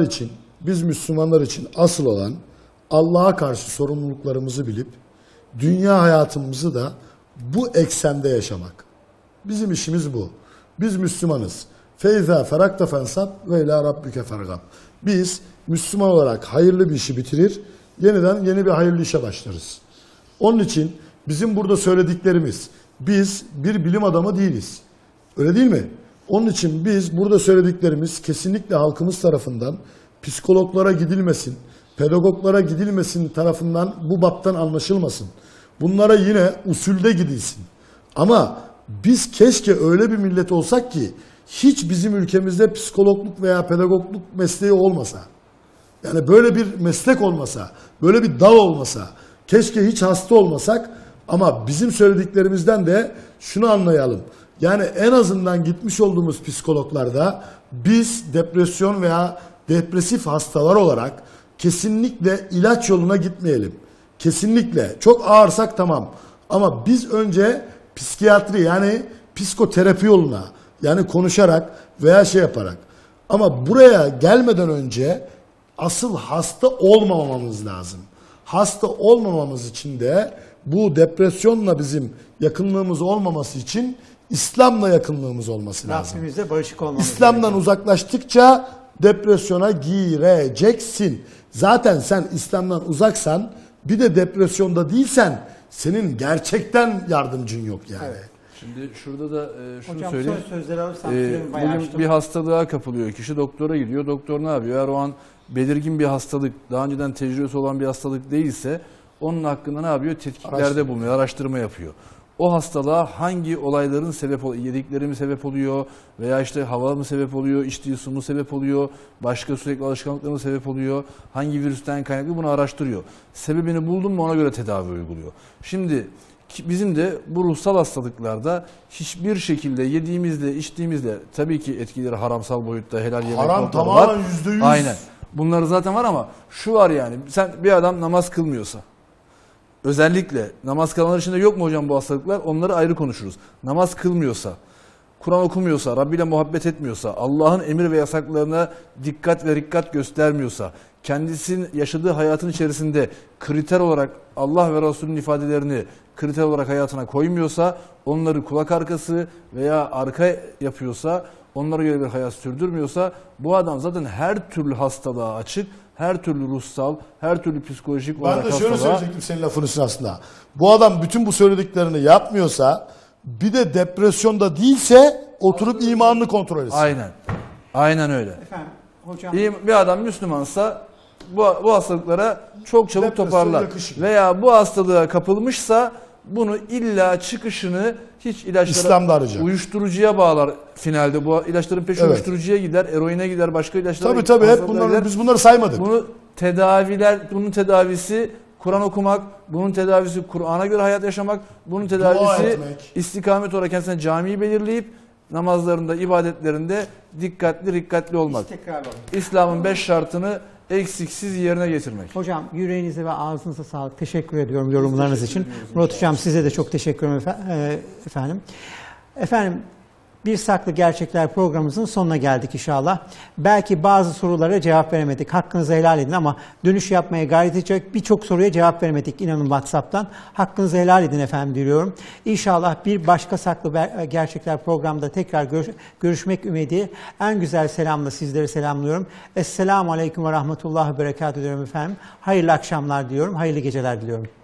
Müslümanlar için asıl olan Allah'a karşı sorumluluklarımızı bilip dünya hayatımızı da bu eksende yaşamak. Bizim işimiz bu. Biz Müslümanız. Feyza ferakta fensab ve ila rabbike fergab. Biz Müslüman olarak hayırlı bir işi bitirir, yeniden yeni bir hayırlı işe başlarız. Onun için bizim burada söylediklerimiz, biz bir bilim adamı değiliz. Öyle değil mi? Onun için biz burada söylediklerimiz kesinlikle halkımız tarafından psikologlara gidilmesin, pedagoglara gidilmesin tarafından bu baptan anlaşılmasın. Bunlara yine usulde gidilsin. Ama biz keşke öyle bir millet olsak ki hiç bizim ülkemizde psikologluk veya pedagogluk mesleği olmasa. Yani böyle bir meslek olmasa, böyle bir dal olmasa, keşke hiç hasta olmasak, ama bizim söylediklerimizden de şunu anlayalım. Yani en azından gitmiş olduğumuz psikologlarda biz depresyon veya depresif hastalar olarak kesinlikle ilaç yoluna gitmeyelim. Kesinlikle. Çok ağırsak tamam. Ama biz önce psikiyatri, yani psikoterapi yoluna, yani konuşarak veya şey yaparak. Ama buraya gelmeden önce asıl hasta olmamamız lazım. Hasta olmamamız için de bu depresyonla bizim yakınlığımız olmaması için İslam'la yakınlığımız olması lazım. Rabbimizle barışık olmamız İslam'dan gerekiyor. uzaklaştıkça depresyona gireceksin. Zaten sen İslam'dan uzaksan, bir de depresyonda değilsen, senin gerçekten yardımcın yok yani. Evet. Şimdi şurada da şunu Hocam söyleyeyim. son sözleri alırsam süremi bayağı Bugün açtım. bir hastalığa kapılıyor kişi, doktora gidiyor. Doktor ne yapıyor? Eğer o an belirgin bir hastalık, daha önceden tecrübesi olan bir hastalık değilse onun hakkında ne yapıyor? Tetkiklerde bulunuyor, araştırma yapıyor. O hastalığa hangi olayların sebep oluyor? Yedikleri mi sebep oluyor? Veya işte hava mı sebep oluyor? İçtiği su mu sebep oluyor? Başka sürekli alışkanlıkları mı sebep oluyor? Hangi virüsten kaynaklı? Bunu araştırıyor. Sebebini buldun mu ona göre tedavi uyguluyor. Şimdi bizim de bu ruhsal hastalıklarda hiçbir şekilde yediğimizle, içtiğimizle, tabii ki etkileri haramsal boyutta, helal yemek Haram noktaları tamamen var. %100. Aynen. Bunları zaten var ama şu var yani, sen bir adam namaz kılmıyorsa, özellikle namaz kılanlar içinde yok mu hocam bu hastalıklar? Onları ayrı konuşuruz. Namaz kılmıyorsa, Kur'an okumuyorsa, Rabbi ile muhabbet etmiyorsa, Allah'ın emir ve yasaklarına dikkat ve rikkat göstermiyorsa, kendisinin yaşadığı hayatın içerisinde kriter olarak Allah ve Resulünün ifadelerini kriter olarak hayatına koymuyorsa, onları kulak arkası veya arka yapıyorsa, onlara göre bir hayat sürdürmüyorsa, bu adam zaten her türlü hastalığa açık, her türlü ruhsal, her türlü psikolojik olarak Ben de şöyle hastalığa... söyleyecektim senin lafın üstüne aslında. Bu adam bütün bu söylediklerini yapmıyorsa, bir de depresyonda değilse oturup imanını kontrol etsin. Aynen. Aynen öyle. Efendim Hocam. İyi bir adam Müslümansa bu hastalıklara çok çabuk Depresyon toparlar. yakışır. Veya bu hastalığa kapılmışsa bunu illa çıkışını hiç İslam'da ilaçlara, arayacak. uyuşturucuya bağlar finalde. Bu ilaçların peşi Evet. uyuşturucuya gider, eroine gider, başka ilaçlara Tabii hep hastalıklara bunları gider. biz bunları saymadık. Bunun tedavisi Kur'an okumak, bunun tedavisi Kur'an'a göre hayat yaşamak, bunun tedavisi etmek. istikamet olarak kendisine camiyi belirleyip namazlarında, ibadetlerinde dikkatli olmak. Tekrar alalım. İslam'ın 5 şartını eksiksiz yerine getirmek. Hocam yüreğinize ve ağzınıza sağlık. Teşekkür ediyorum yorumlarınız için. Murat Hocam size de çok teşekkür ederim efendim. Efendim Bir Saklı Gerçekler programımızın sonuna geldik inşallah. Belki bazı sorulara cevap veremedik. Hakkınızı helal edin ama dönüş yapmaya gayret edecek birçok soruya cevap veremedik inanın WhatsApp'tan. Hakkınızı helal edin efendim diyorum. İnşallah bir başka Saklı Gerçekler programda tekrar görüşmek ümidiyle en güzel selamla sizleri selamlıyorum. Esselamu Aleyküm ve Rahmetullah ve Berekatuhu diyorum efendim. Hayırlı akşamlar diliyorum. Hayırlı geceler diliyorum.